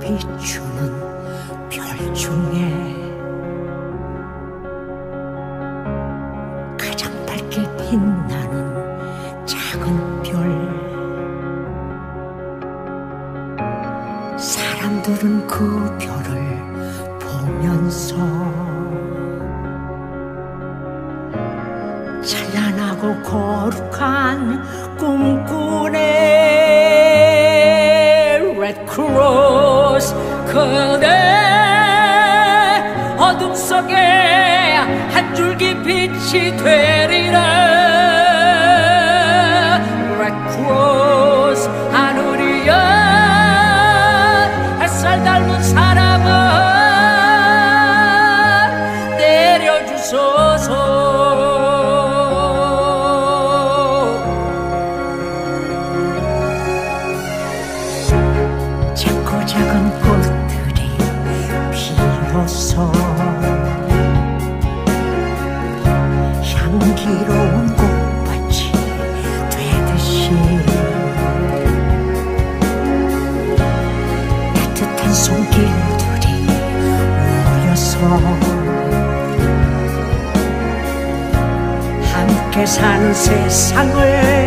비추는 별 중에 가장 밝게 빛나는 작은 별. 사람들은 그 별을 보면서 찬란하고 거룩한 꿈꾸네. Red Cross 그대 어둠 속에 한 줄기 빛이 되리라. Red Cross 하늘이여 햇살 닮은 사랑을 내려주소서. 작고 작은 꽃들이 피어서 향기로운 꽃밭이 되듯이 따뜻한 손길들이 모여서 함께 사는 세상을